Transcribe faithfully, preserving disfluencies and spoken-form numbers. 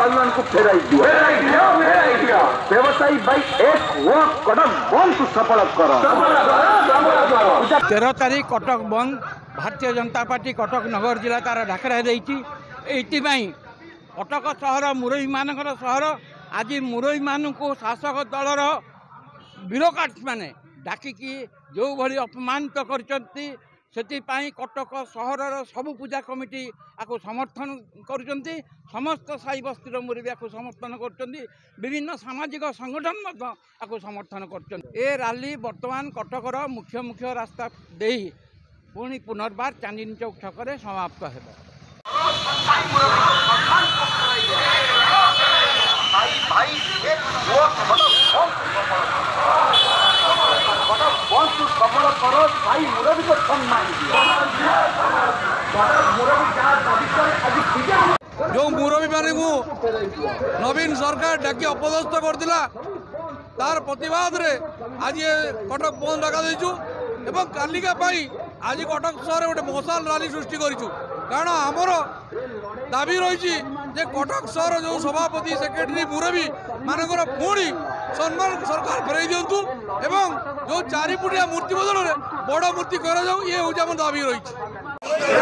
स्वाभिमान को फेराई दियो व्यवसायी भाई एक वो कटक बंद सफल कर तेरह तारीख कटक बंद भारतीय जनता पार्टी कटक नगर जिला तार डाकरा देती कटक सहर मुरई मान सहर आज मुरई मान को शासक दलर ब्यूरोक्राट्स माने डाकिकी जो भली अपमानित करचंती सेतिपाई कटक सहर सबु पूजा कमिटी आपको समर्थन करुचंती समस्त साई बस्तीर मुरबी आपको समर्थन करुचंती विभिन्न सामाजिक संगठन आपको समर्थन करुचंती ए रैली वर्तमान कटकर मुख्य मुख्य रास्ता दे पुणी पुनर्बार चांदनी चौक छक समाप्त हो जो मुरबी मान को नवीन सरकार डाकी अपदस्थ करथिला तार प्रतिवाद रे आज ये कटक बंद डाका देचु एवं कालिका पाई आज कटक सहर गोटे मशाल रैली सृष्टि करिचु कारण आमर दाबी रही जे कटक सहर जो सभापति सेक्रेटरी मुरबी मानकर पुणी सम्मान सरकार फेरई दिंतु एवं जो चारिपुटिया मूर्ति बदल में बड़ मूर्ति कर ये हूँ आम दाबी रही।